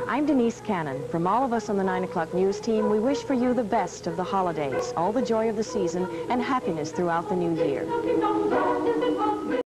I'm Denise Cannon. From all of us on the 9 o'clock news team, we wish for you the best of the holidays, all the joy of the season, and happiness throughout the new year.